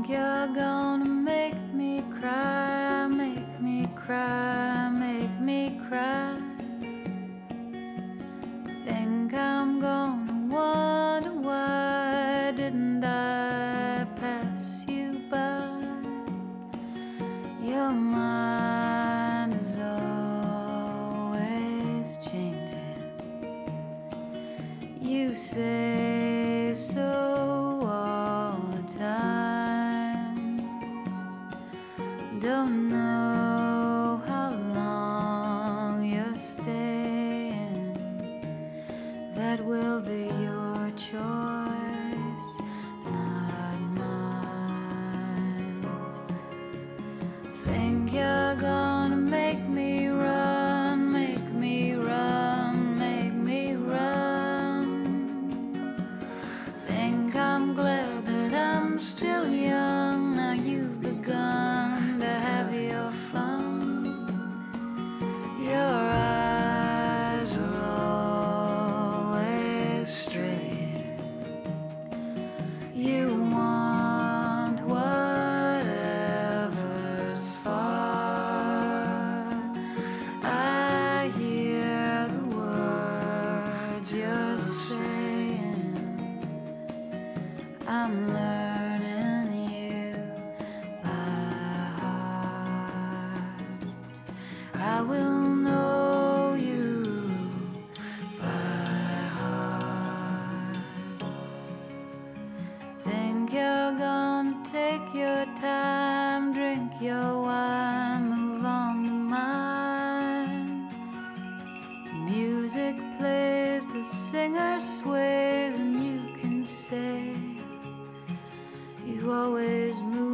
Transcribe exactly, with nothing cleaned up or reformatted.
Think you're gonna make me cry, make me cry, make me cry. Think I'm gonna wonder why didn't I pass you by? Your mind is always changing. You say so all the time. Don't know how long you're staying. That will be your choice, not mine. Think you're gonna make me run, make me run, make me run. Think I'm glad that I'm still young. Now you've begun to have your fun. Your eyes are always straight. You want whatever's far. I hear the words you're saying. I'm learning you by heart. I will know you by heart. Think you're gonna take your time, drink your wine, move on to mine. Music plays, the singer sways, and you can say you always move